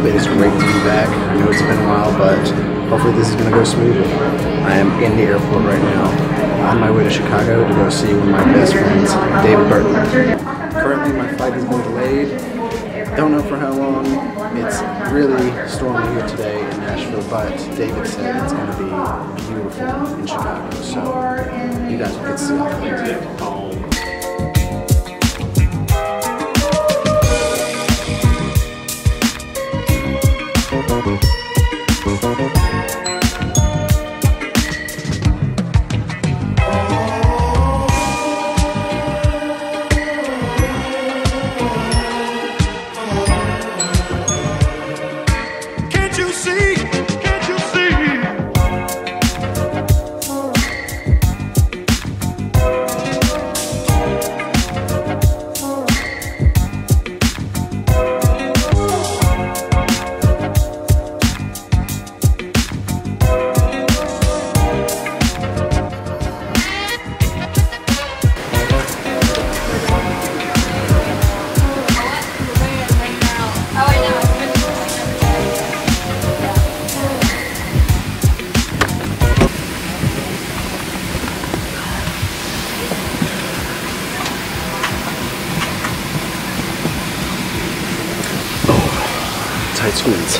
It is great to be back. I know it's been a while, but hopefully this is going to go smoothly. I am in the airport right now, on my way to Chicago to go see one of my best friends, David Burton. Currently, my flight has been delayed. Don't know for how long. It's really stormy here today in Nashville, but David said it's going to be beautiful in Chicago, so you guys will get to see all that. Tight squeeze.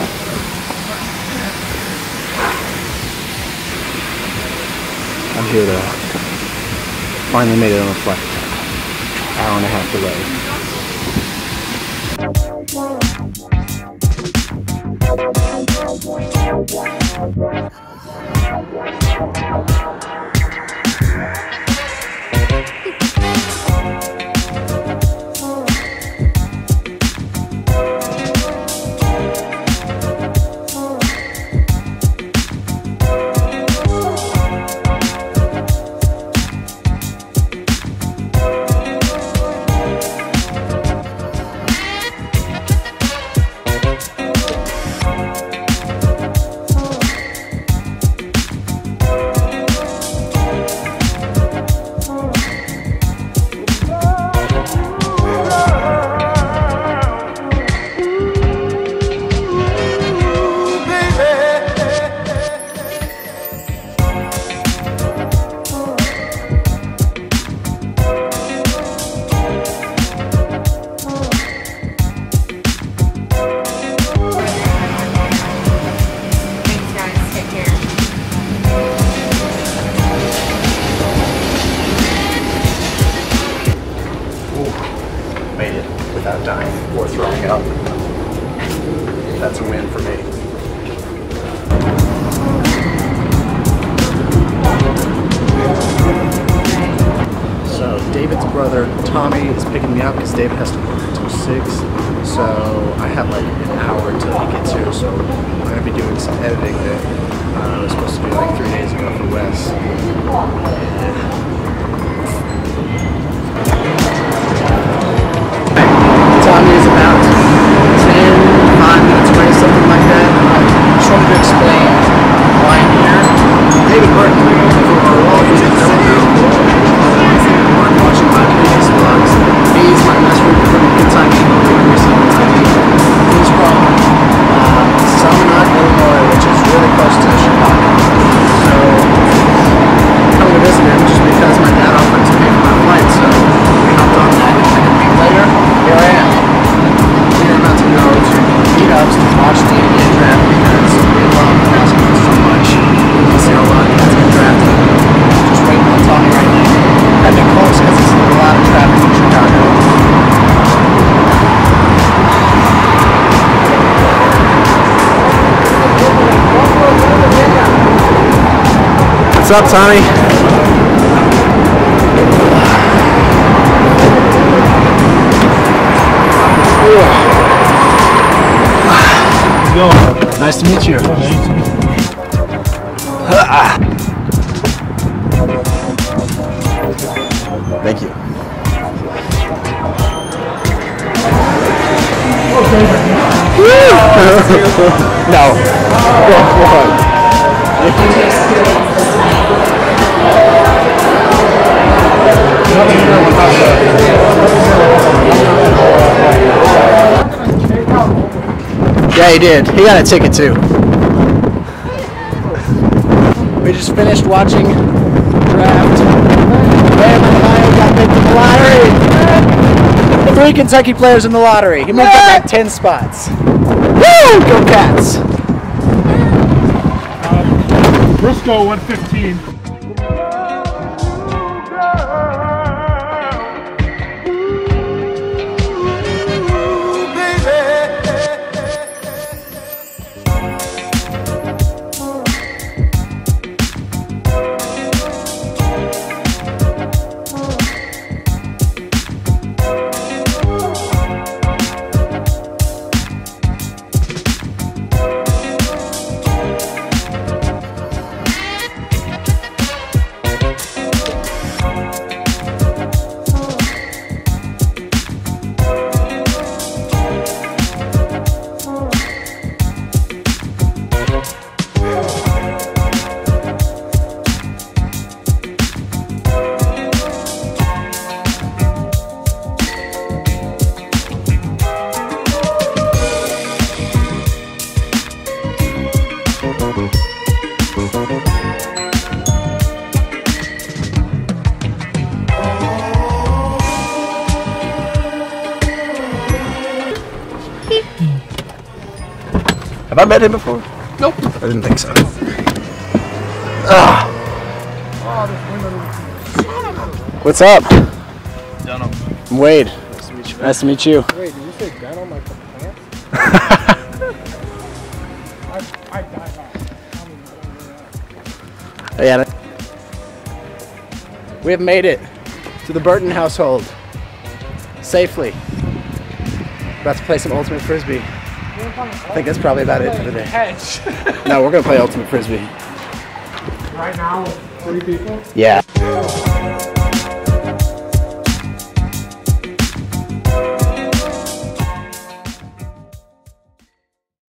I'm here to finally made it on a flight. Hour and a half made it without dying or throwing up. That's a win for me. So David's brother Tommy is picking me up because David has to work until 6. So I have like an hour until he gets here, so I'm going to be doing some editing that I was supposed to do like 3 days ago for Wes. Yeah. Tommy is about 5 minutes away, something like that. I just wanted to explain why I'm here. David Burton, for all of you that don't know, or watching my previous vlogs, he's my best friend from Kentucky, He's from Sumner, Illinois, which is really close to Chicago. So I'm coming to visit him just because my dad offered to pay for my flight, so we hopped on that, and like a week later, here I am. We're about to go to meetups to watch the NBA draft because we love basketball so much. We see a lot of guys get drafted. Just waiting on Tommy right now. I've been close because it's a lot of traffic in Chicago. What's up, Tommy? Nice to meet you. Thank you. No. Yeah, he did. He got a ticket too. We just finished watching draft. Bam Adebayo got picked in the lottery. 3 Kentucky players in the lottery. He moved up like 10 spots. Woo! Go Cats! Briscoe 115. Have I met him before? Nope. I didn't think so. What's up? Dunham. I'm Wade. Nice to meet you. Nice to meet you. Wait, did you say Dunham like the pants? I die hard. Yeah. We have made it to the Burton household safely. About to play some Ultimate Frisbee. I think that's probably about it for the day. Hedge. No, we're gonna play Ultimate Frisbee. Right now, 3 people? Yeah.